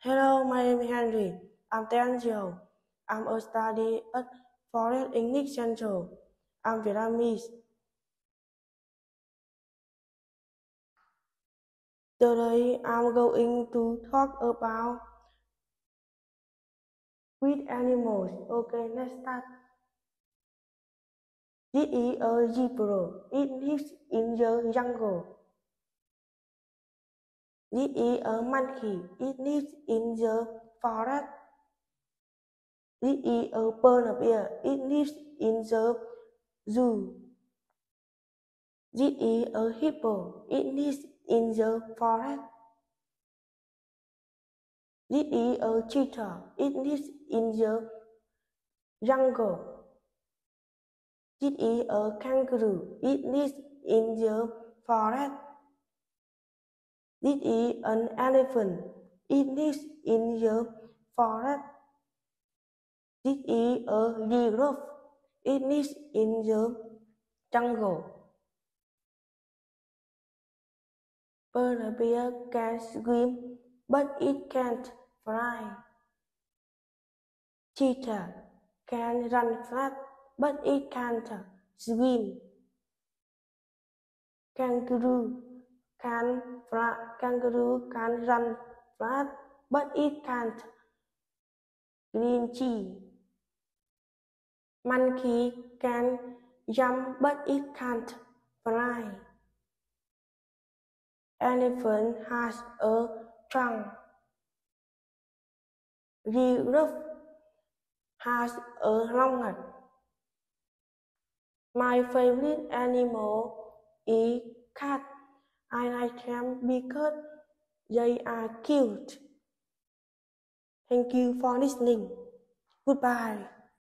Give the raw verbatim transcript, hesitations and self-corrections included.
Hello, my name is Henry. I'm ten years old. I'm a study at Forest English Central. I'm Vietnamese. Today, I'm going to talk about with animals. Okay, let's start. This is a zebra. It lives in the jungle. This is a monkey. It lives in the forest. This is a polar bear. It lives in the zoo. This is a hippo. It lives in the forest. This is a cheetah. It lives in the jungle. This is a kangaroo. It lives in the forest. This is an elephant. It lives in the forest. This is a giraffe. It lives in the jungle. Polar bear can swim, but it can't fly. Cheetah can run fast, but it can't swim. Kangaroo can fly. Kangaroo can run fast, but it can't clinch. Monkey can jump, but it can't fly. Elephant has a trunk. Giraffe has a long neck. My favorite animal is cat. I like them because they are cute. Thank you for listening. Goodbye.